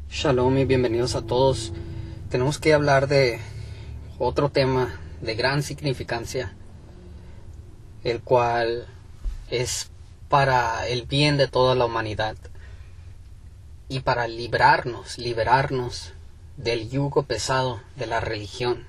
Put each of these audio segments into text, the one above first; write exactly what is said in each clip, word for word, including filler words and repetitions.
Shalom y bienvenidos a todos. Tenemos que hablar de otro tema de gran significancia, el cual es para el bien de toda la humanidad y para librarnos, liberarnos del yugo pesado de la religión.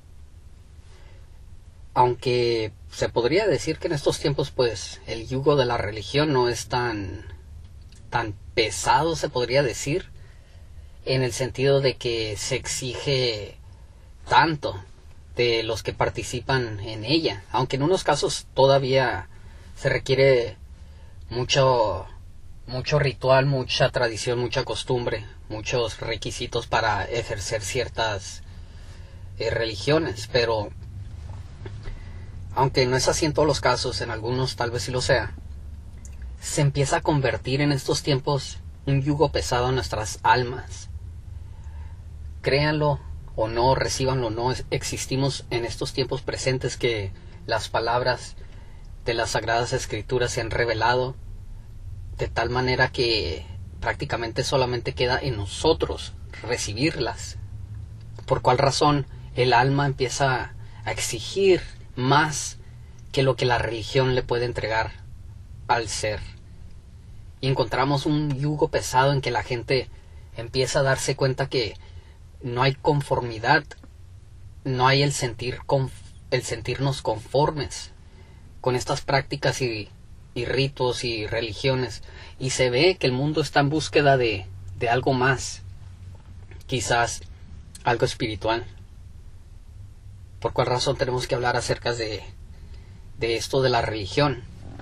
Aunque se podría decir que en estos tiempos pues el yugo de la religión no es tan, tan pesado, se podría decir, en el sentido de que se exige tanto de los que participan en ella, aunque en unos casos todavía se requiere mucho, mucho ritual, mucha tradición, mucha costumbre, muchos requisitos para ejercer ciertas eh, religiones, pero aunque no es así en todos los casos, en algunos tal vez sí lo sea, se empieza a convertir en estos tiempos un yugo pesado en nuestras almas. Créanlo o no, recíbanlo o no, existimos en estos tiempos presentes que las palabras de las Sagradas Escrituras se han revelado de tal manera que prácticamente solamente queda en nosotros recibirlas. ¿Por cuál razón el alma empieza a exigir más que lo que la religión le puede entregar al ser? Y encontramos un yugo pesado en que la gente empieza a darse cuenta que no hay conformidad, no hay el sentir conf- el sentirnos conformes con estas prácticas y, y ritos y religiones, y se ve que el mundo está en búsqueda de, de algo más, quizás algo espiritual. ¿Por cuál razón tenemos que hablar acerca de, de esto de la religión?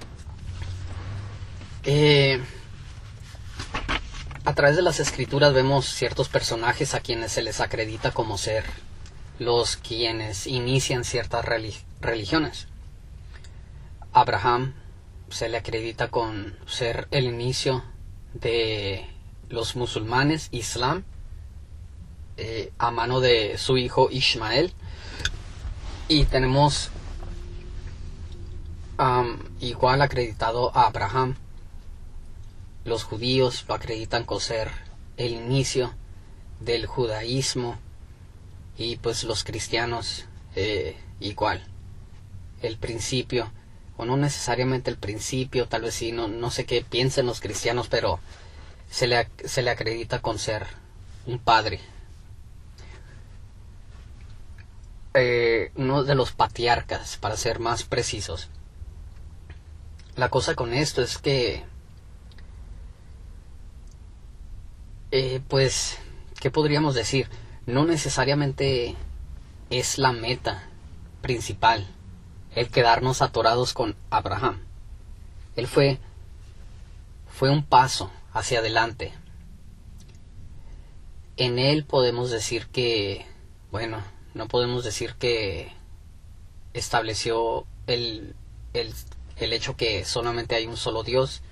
Eh, A través de las escrituras vemos ciertos personajes a quienes se les acredita como ser los quienes inician ciertas relig- religiones. Abraham se le acredita con ser el inicio de los musulmanes, Islam, eh, a mano de su hijo Ismael. Y tenemos um, igual acreditado a Abraham. Los judíos lo acreditan con ser el inicio del judaísmo, y pues los cristianos eh, igual, el principio, o no necesariamente el principio, tal vez sí, no, no sé qué piensen los cristianos, pero se le, se le acredita con ser un padre, eh, uno de los patriarcas, para ser más precisos. La cosa con esto es que Eh, pues, ¿qué podríamos decir? No necesariamente es la meta principal el quedarnos atorados con Abraham. Él fue, fue un paso hacia adelante. En él podemos decir que, bueno, no podemos decir que estableció el, el, el hecho que solamente hay un solo Dios,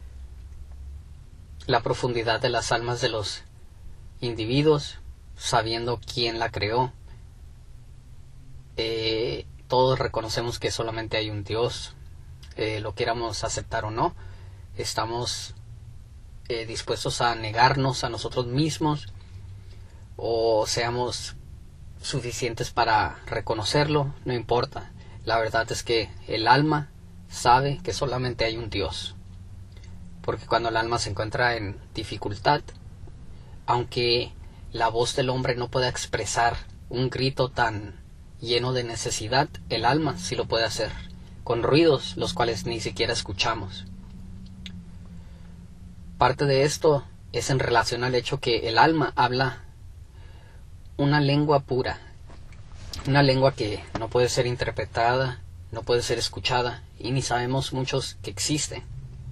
la profundidad de las almas de los individuos, sabiendo quién la creó. Eh, todos reconocemos que solamente hay un Dios, eh, lo quieramos aceptar o no. Estamos eh, dispuestos a negarnos a nosotros mismos, o seamos suficientes para reconocerlo, no importa. La verdad es que el alma sabe que solamente hay un Dios. Porque cuando el alma se encuentra en dificultad, aunque la voz del hombre no pueda expresar un grito tan lleno de necesidad, el alma sí lo puede hacer, con ruidos los cuales ni siquiera escuchamos. Parte de esto es en relación al hecho que el alma habla una lengua pura, una lengua que no puede ser interpretada, no puede ser escuchada, y ni sabemos muchos que existe.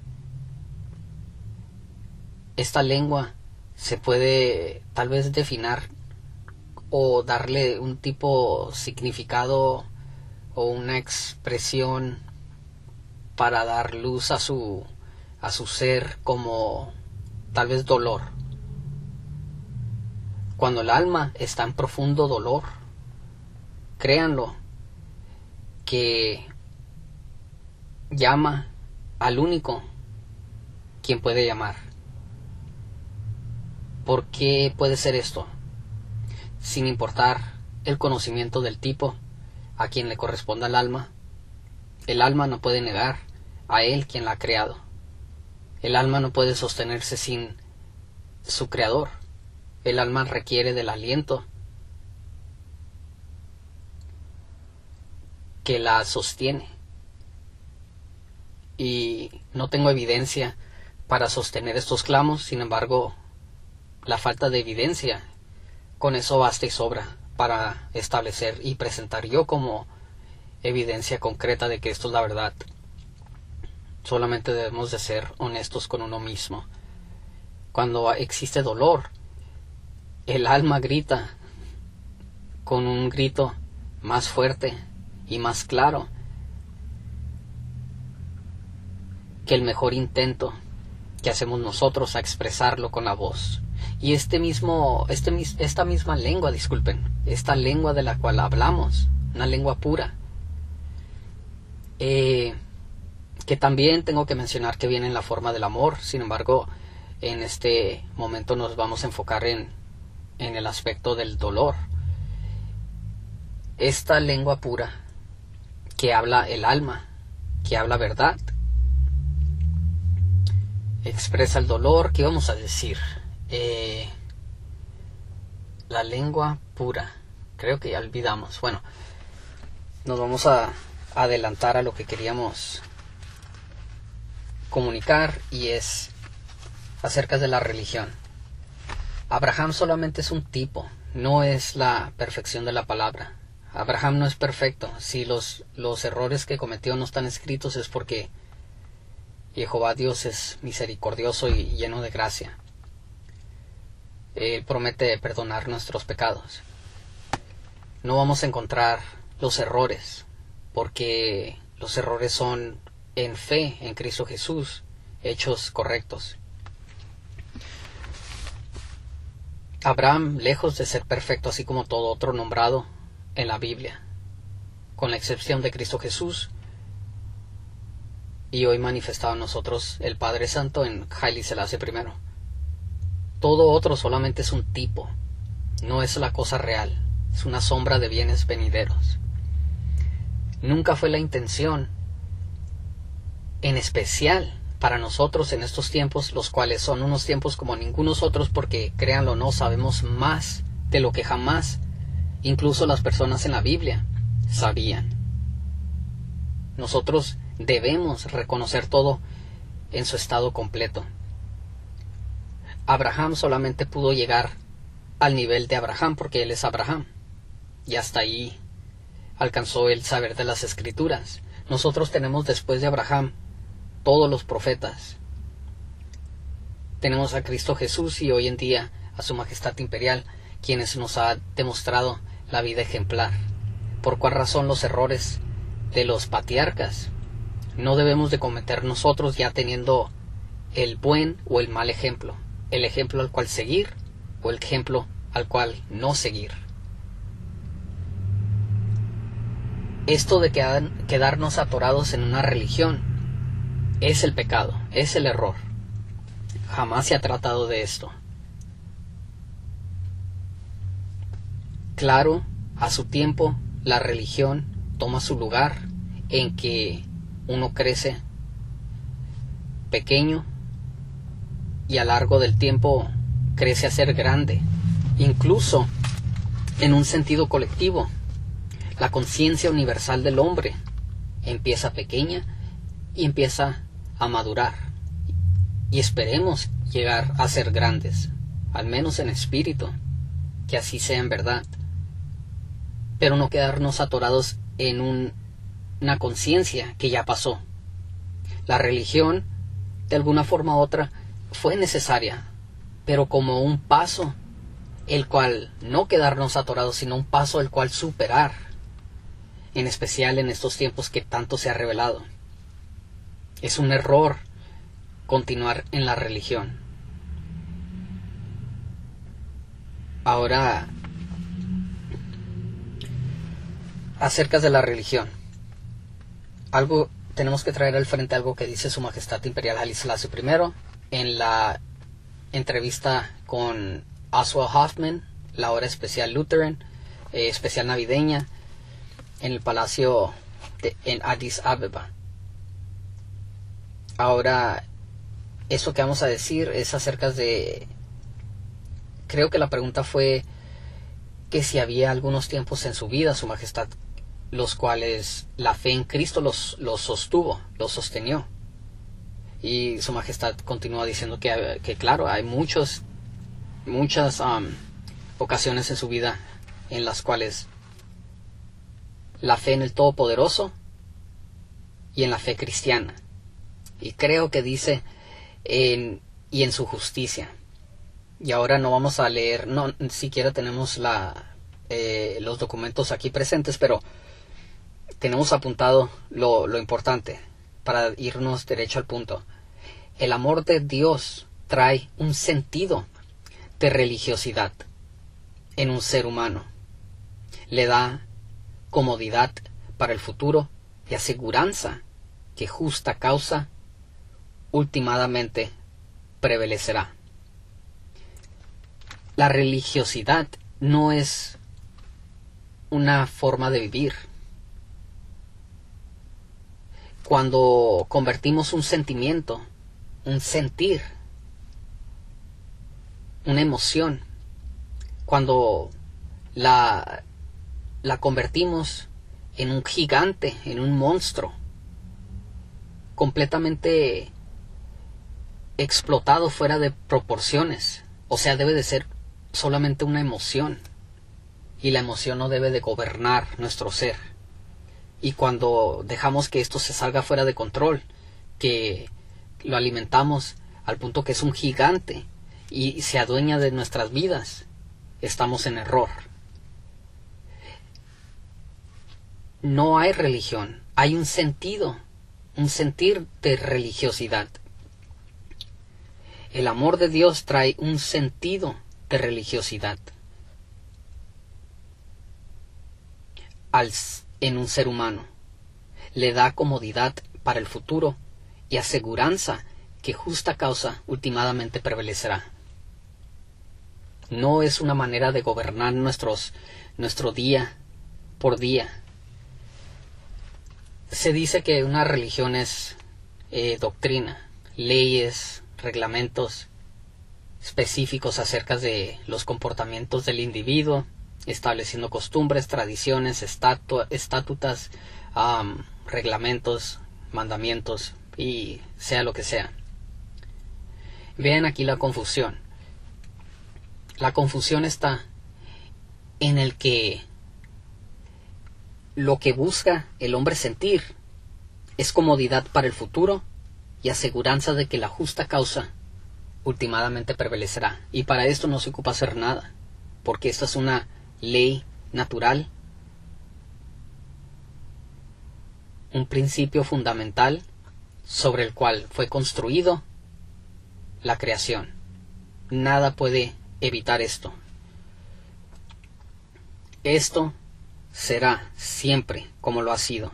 Esta lengua se puede tal vez definir o darle un tipo significado o una expresión para dar luz a su a su ser, como tal vez dolor. Cuando el alma está en profundo dolor, créanlo, que llama al único quien puede llamar. ¿Por qué puede ser esto? Sin importar el conocimiento del tipo a quien le corresponda al alma, el alma no puede negar a él quien la ha creado. El alma no puede sostenerse sin su creador. El alma requiere del aliento que la sostiene. Y no tengo evidencia para sostener estos clamos, sin embargo, la falta de evidencia, con eso basta y sobra para establecer y presentar yo como evidencia concreta de que esto es la verdad. Solamente debemos de ser honestos con uno mismo. Cuando existe dolor, el alma grita con un grito más fuerte y más claro que el mejor intento que hacemos nosotros a expresarlo con la voz. Y este mismo, este, esta misma lengua, disculpen, esta lengua de la cual hablamos, una lengua pura, eh, que también tengo que mencionar que viene en la forma del amor. Sin embargo, en este momento nos vamos a enfocar en, en el aspecto del dolor. Esta lengua pura que habla el alma, que habla verdad, expresa el dolor. ¿Qué vamos a decir? Eh, la lengua pura, creo que ya olvidamos. Bueno, nos vamos a adelantar a lo que queríamos comunicar, y es acerca de la religión. Abraham solamente es un tipo, no es la perfección de la palabra. Abraham no es perfecto. Si los, los errores que cometió no están escritos, es porque Jehová Dios es misericordioso y lleno de gracia. Él promete perdonar nuestros pecados. No vamos a encontrar los errores, porque los errores son en fe en Cristo Jesús, hechos correctos. Abraham, lejos de ser perfecto, así como todo otro nombrado en la Biblia, con la excepción de Cristo Jesús, y hoy manifestado en nosotros el Padre Santo en Haile Selassie primero. Todo otro solamente es un tipo, no es la cosa real, es una sombra de bienes venideros. Nunca fue la intención, en especial para nosotros en estos tiempos, los cuales son unos tiempos como ningunos otros, porque créanlo o no, sabemos más de lo que jamás incluso las personas en la Biblia sabían. Nosotros debemos reconocer todo en su estado completo. Abraham solamente pudo llegar al nivel de Abraham porque él es Abraham, y hasta ahí alcanzó el saber de las Escrituras. Nosotros tenemos después de Abraham todos los profetas. Tenemos a Cristo Jesús y hoy en día a su Majestad Imperial, quienes nos ha demostrado la vida ejemplar. ¿Por cuál razón los errores de los patriarcas no debemos de cometer nosotros, ya teniendo el buen o el mal ejemplo? El ejemplo al cual seguir o el ejemplo al cual no seguir. Esto de quedarnos atorados en una religión es el pecado, es el error. Jamás se ha tratado de esto. Claro, a su tiempo, la religión toma su lugar en que uno crece pequeño y a lo largo del tiempo crece a ser grande, incluso en un sentido colectivo. La conciencia universal del hombre empieza pequeña y empieza a madurar, y esperemos llegar a ser grandes, al menos en espíritu, que así sea en verdad, pero no quedarnos atorados en un, una conciencia que ya pasó. La religión, de alguna forma u otra, fue necesaria, pero como un paso, el cual no quedarnos atorados, sino un paso el cual superar, en especial en estos tiempos que tanto se ha revelado. Es un error continuar en la religión. Ahora, acerca de la religión, algo tenemos que traer al frente algo que dice su Majestad Imperial Haile Selassie primero en la entrevista con Oswald Hoffman, la hora especial Lutheran, eh, especial navideña, en el palacio de, en Addis Abeba. Ahora, eso que vamos a decir es acerca de, creo que la pregunta fue que si había algunos tiempos en su vida, Su Majestad, los cuales la fe en Cristo los, los sostuvo, los sostenió. Y Su Majestad continúa diciendo que, que claro, hay muchos, muchas um, ocasiones en su vida en las cuales la fe en el Todopoderoso y en la fe cristiana. Y creo que dice en, y en su justicia. Y ahora no vamos a leer, no siquiera tenemos la, eh, los documentos aquí presentes, pero tenemos apuntado lo, lo importante para irnos derecho al punto. El amor de Dios trae un sentido de religiosidad en un ser humano. Le da comodidad para el futuro y aseguranza que justa causa últimamente prevalecerá. La religiosidad no es una forma de vivir. Cuando convertimos un sentimiento, un sentir, una emoción, cuando la, la convertimos en un gigante, en un monstruo, completamente explotado fuera de proporciones, o sea, debe de ser solamente una emoción, y la emoción no debe de gobernar nuestro ser. Y cuando dejamos que esto se salga fuera de control, que lo alimentamos al punto que es un gigante y se adueña de nuestras vidas, estamos en error. No hay religión, hay un sentido, un sentir de religiosidad. El amor de Dios trae un sentido de religiosidad al en un ser humano. Le da comodidad para el futuro y aseguranza que justa causa últimamente prevalecerá. No es una manera de gobernar nuestros, nuestro día por día. Se dice que una religión es eh, doctrina, leyes, reglamentos específicos acerca de los comportamientos del individuo, estableciendo costumbres, tradiciones, estatu estatutas, um, reglamentos, mandamientos y sea lo que sea. Vean aquí la confusión. La confusión está en el que lo que busca el hombre sentir es comodidad para el futuro y aseguranza de que la justa causa últimamente prevalecerá. Y para esto no se ocupa hacer nada, porque esta es una ley natural, un principio fundamental sobre el cual fue construido la creación. Nada puede evitar esto. Esto será siempre como lo ha sido.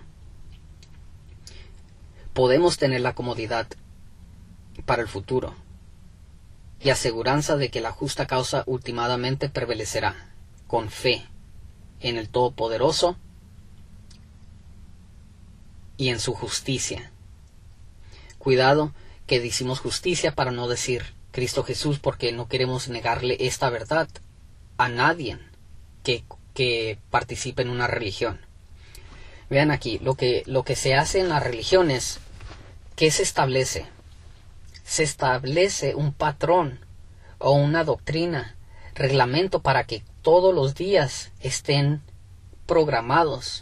Podemos tener la comodidad para el futuro y aseguranza de que la justa causa últimamente prevalecerá, con fe en el Todopoderoso y en su justicia. Cuidado que decimos justicia para no decir Cristo Jesús, porque no queremos negarle esta verdad a nadie que, que participe en una religión. Vean aquí, lo que, lo que se hace en las religiones, ¿qué se establece? Se establece un patrón o una doctrina, reglamento para que todos los días estén programados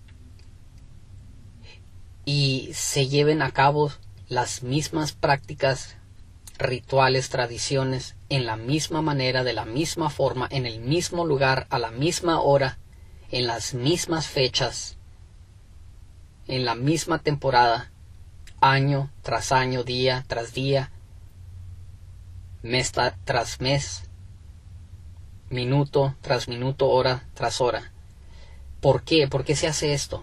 y se lleven a cabo las mismas prácticas, rituales, tradiciones, en la misma manera, de la misma forma, en el mismo lugar, a la misma hora, en las mismas fechas, en la misma temporada, año tras año, día tras día, mes tras mes, minuto tras minuto, hora tras hora. ¿Por qué? ¿Por qué se hace esto?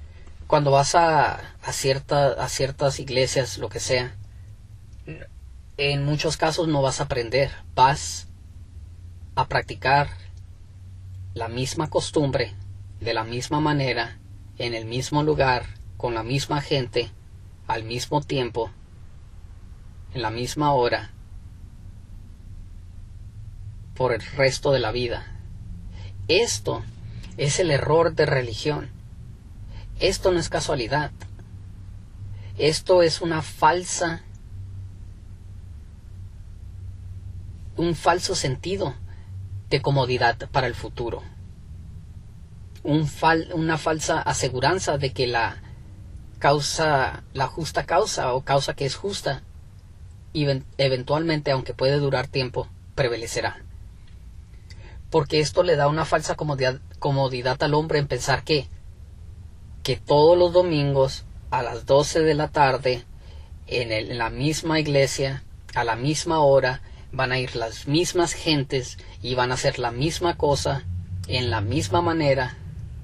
Cuando vas a, a, cierta, a ciertas iglesias, lo que sea, en muchos casos no vas a aprender, vas a practicar la misma costumbre, de la misma manera, en el mismo lugar, con la misma gente, al mismo tiempo, en la misma hora, por el resto de la vida. Esto es el error de religión. Esto no es casualidad. Esto es una falsa, un falso sentido de comodidad para el futuro. Un fal, una falsa aseguranza de que la causa, la justa causa o causa que es justa, y eventualmente, aunque puede durar tiempo, prevalecerá. Porque esto le da una falsa comodidad, comodidad al hombre en pensar que, que todos los domingos a las doce de la tarde en, el, en la misma iglesia, a la misma hora, van a ir las mismas gentes y van a hacer la misma cosa en la misma manera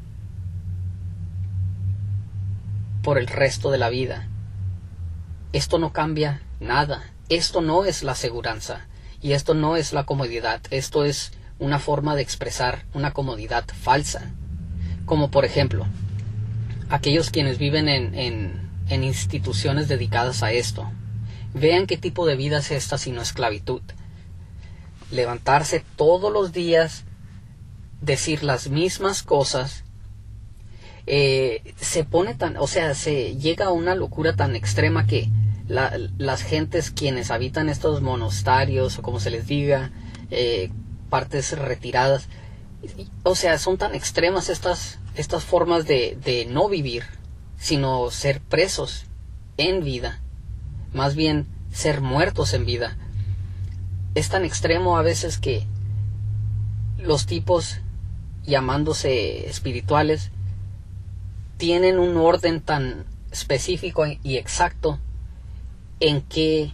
por el resto de la vida. Esto no cambia nada. Esto no es la aseguranza y esto no es la comodidad. Esto es una forma de expresar una comodidad falsa. Como por ejemplo, aquellos quienes viven en, en, en instituciones dedicadas a esto. Vean qué tipo de vida es esta sino esclavitud. Levantarse todos los días, decir las mismas cosas, eh, se pone tan, o sea, se llega a una locura tan extrema que la, las gentes quienes habitan estos monasterios o como se les diga, eh, partes retiradas, o sea, son tan extremas estas, estas formas de, de no vivir, sino ser presos en vida, más bien ser muertos en vida. Es tan extremo a veces que los tipos, llamándose espirituales, tienen un orden tan específico y exacto en qué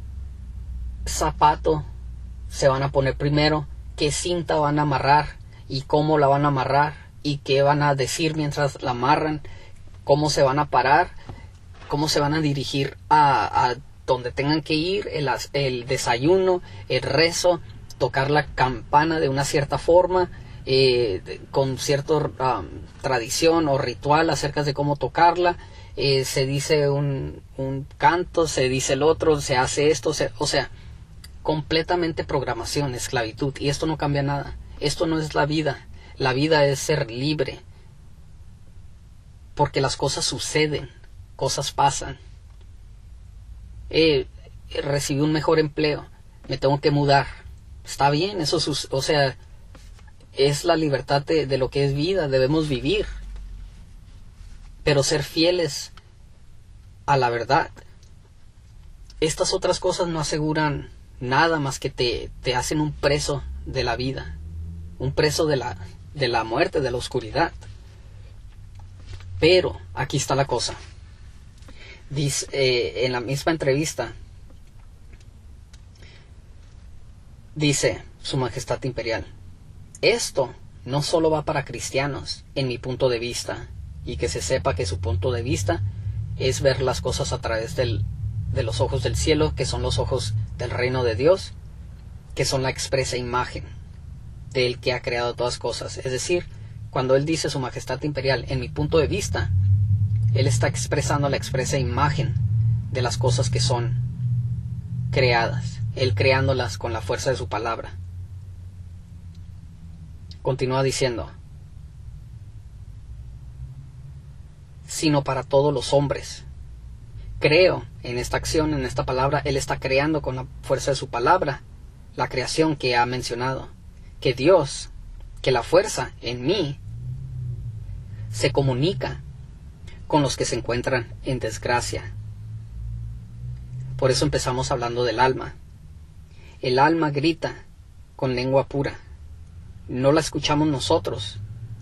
zapato se van a poner primero, qué cinta van a amarrar y cómo la van a amarrar y qué van a decir mientras la amarran, cómo se van a parar, cómo se van a dirigir a, a donde tengan que ir, el, el desayuno, el rezo, tocar la campana de una cierta forma, eh, con cierta um, tradición o ritual acerca de cómo tocarla, eh, se dice un, un canto, se dice el otro, se hace esto, se, o sea, completamente programación, esclavitud, y esto no cambia nada. Esto no es la vida. La vida es ser libre, porque las cosas suceden, cosas pasan. Eh, recibí un mejor empleo, me tengo que mudar, está bien, eso, o sea, es la libertad de, de lo que es vida, debemos vivir, pero ser fieles a la verdad. Estas otras cosas no aseguran nada más que te, te hacen un preso de la vida, un preso de la, de la muerte, de la oscuridad. Pero aquí está la cosa. Dice, eh, en la misma entrevista, dice Su Majestad Imperial: esto no solo va para cristianos, en mi punto de vista, y que se sepa que su punto de vista es ver las cosas a través del, de los ojos del cielo, que son los ojos del reino de Dios, que son la expresa imagen del que ha creado todas cosas. Es decir, cuando él dice Su Majestad Imperial, en mi punto de vista, él está expresando la expresa imagen de las cosas que son creadas, él creándolas con la fuerza de su palabra. Continúa diciendo: sino para todos los hombres. Creo en esta acción, en esta palabra, él está creando con la fuerza de su palabra la creación que ha mencionado, que Dios, que la fuerza en mí se comunica con los que se encuentran en desgracia. Por eso empezamos hablando del alma. El alma grita con lengua pura. No la escuchamos nosotros.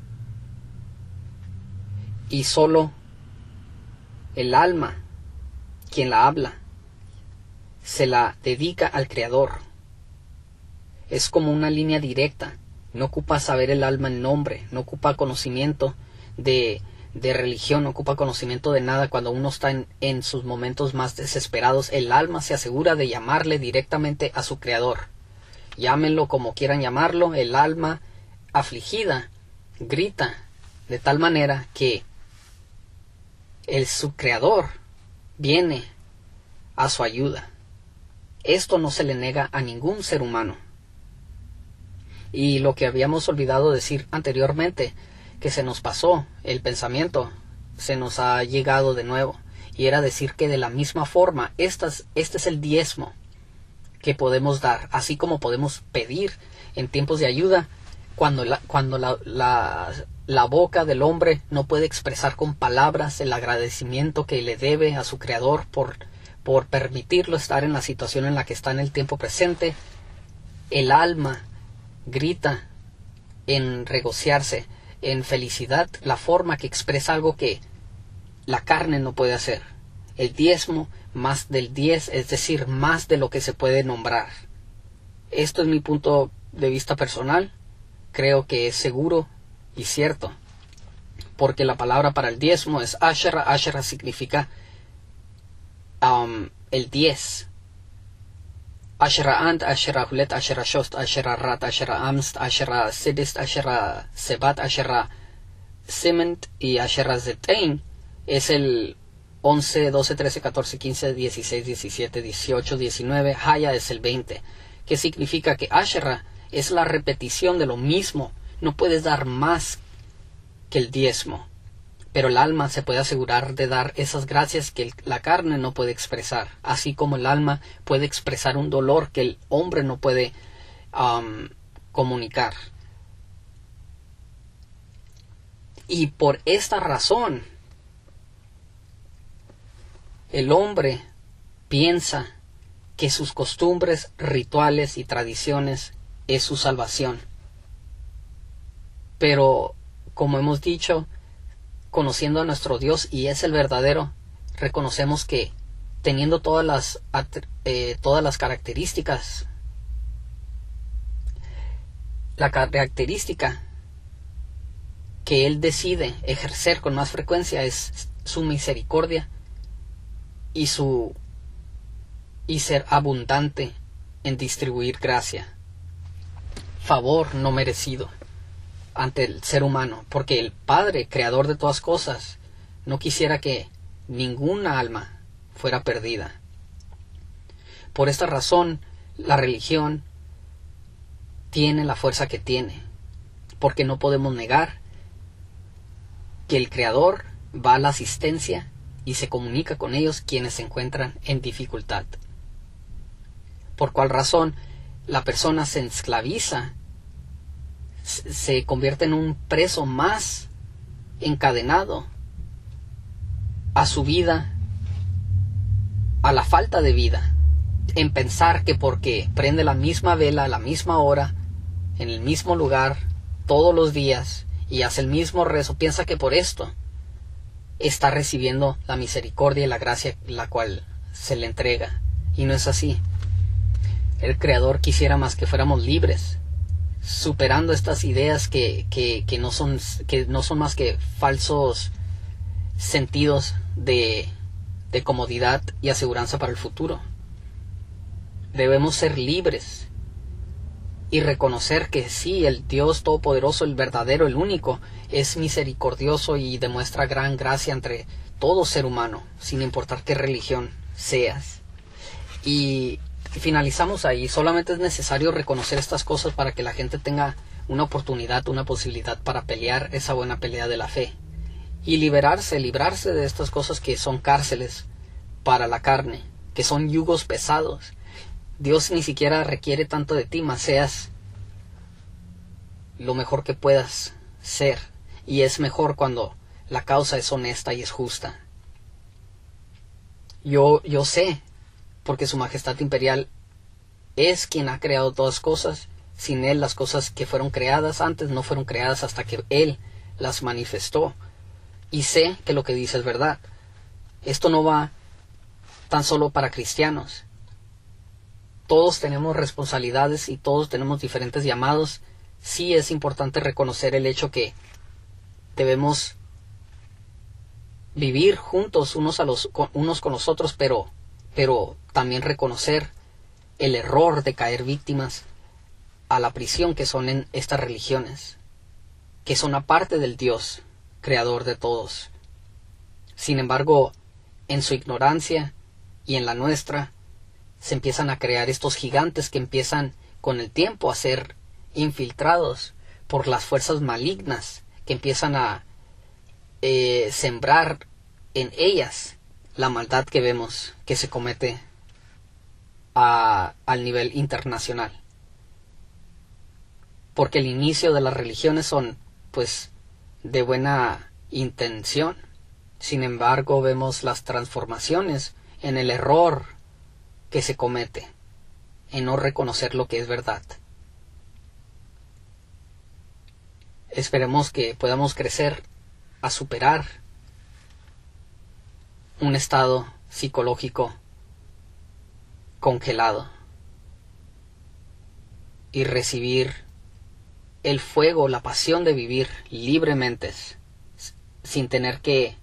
Y solo el alma, quien la habla, se la dedica al Creador. Es como una línea directa. No ocupa saber el alma el nombre, no ocupa conocimiento de de religión, no ocupa conocimiento de nada. Cuando uno está en, en sus momentos más desesperados, el alma se asegura de llamarle directamente a su Creador. Llámenlo como quieran llamarlo, el alma afligida grita de tal manera que el su Creador viene a su ayuda. Esto no se le niega a ningún ser humano. Y lo que habíamos olvidado decir anteriormente, que se nos pasó el pensamiento, se nos ha llegado de nuevo, y era decir que de la misma forma, estas, este es el diezmo que podemos dar, así como podemos pedir en tiempos de ayuda, cuando la, cuando la, la, la boca del hombre no puede expresar con palabras el agradecimiento que le debe a su Creador por, por permitirlo estar en la situación en la que está en el tiempo presente. El alma grita en regociarse, en felicidad, la forma que expresa algo que la carne no puede hacer. El diezmo más del diez, es decir, más de lo que se puede nombrar. Esto es mi punto de vista personal. Creo que es seguro y cierto, porque la palabra para el diezmo es Ashera. Ashera significa um, el diez. Ashera ant, Ashera hulet, Ashera shost, Ashera rat, Ashera amst, Ashera sidist, Ashera sebat, Ashera cement y Ashera zetein es el once, doce, trece, catorce, quince, dieciséis, diecisiete, dieciocho, diecinueve. Haya es el veinte, que significa que Ashera es la repetición de lo mismo. No puedes dar más que el diezmo, pero el alma se puede asegurar de dar esas gracias que el, la carne no puede expresar, así como el alma puede expresar un dolor que el hombre no puede um, comunicar. Y por esta razón, el hombre piensa que sus costumbres, rituales y tradiciones es su salvación. Pero, como hemos dicho, conociendo a nuestro Dios, y es el verdadero, reconocemos que teniendo todas las, eh, todas las características, la característica que Él decide ejercer con más frecuencia es su misericordia y su y ser abundante en distribuir gracia, favor no merecido ante el ser humano, porque el Padre, creador de todas cosas, no quisiera que ninguna alma fuera perdida. Por esta razón, la religión tiene la fuerza que tiene, porque no podemos negar que el Creador va a la asistencia y se comunica con ellos quienes se encuentran en dificultad. Por cual razón la persona se esclaviza, se convierte en un preso más encadenado a su vida, a la falta de vida, en pensar que porque prende la misma vela a la misma hora, en el mismo lugar, todos los días, y hace el mismo rezo, piensa que por esto está recibiendo la misericordia y la gracia la cual se le entrega, y no es así. El Creador quisiera más que fuéramos libres, superando estas ideas que, que, que, no son, que no son más que falsos sentidos de, de comodidad y aseguranza para el futuro. Debemos ser libres y reconocer que sí, el Dios Todopoderoso, el verdadero, el único, es misericordioso y demuestra gran gracia entre todo ser humano, sin importar qué religión seas. Y finalizamos ahí. Solamente es necesario reconocer estas cosas para que la gente tenga una oportunidad, una posibilidad para pelear esa buena pelea de la fe y liberarse, librarse de estas cosas que son cárceles para la carne, que son yugos pesados. Dios ni siquiera requiere tanto de ti, mas seas lo mejor que puedas ser, y es mejor cuando la causa es honesta y es justa. Yo, yo sé, porque Su Majestad Imperial es quien ha creado todas cosas. Sin Él, las cosas que fueron creadas antes no fueron creadas hasta que Él las manifestó. Y sé que lo que dice es verdad. Esto no va tan solo para cristianos. Todos tenemos responsabilidades y todos tenemos diferentes llamados. Sí es importante reconocer el hecho que debemos vivir juntos unos, a los, con, unos con los otros, pero, pero también reconocer el error de caer víctimas a la prisión que son en estas religiones, que son aparte del Dios, creador de todos. Sin embargo, en su ignorancia y en la nuestra, se empiezan a crear estos gigantes que empiezan con el tiempo a ser infiltrados por las fuerzas malignas, que empiezan a eh, sembrar en ellas la maldad que vemos que se comete a, al nivel internacional. Porque el inicio de las religiones son, pues, de buena intención. Sin embargo, vemos las transformaciones en el error que se comete, en no reconocer lo que es verdad. Esperemos que podamos crecer a superar un estado psicológico congelado y recibir el fuego, la pasión de vivir libremente, sin tener que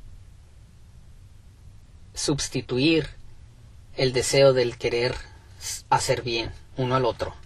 sustituir el deseo del querer hacer bien uno al otro.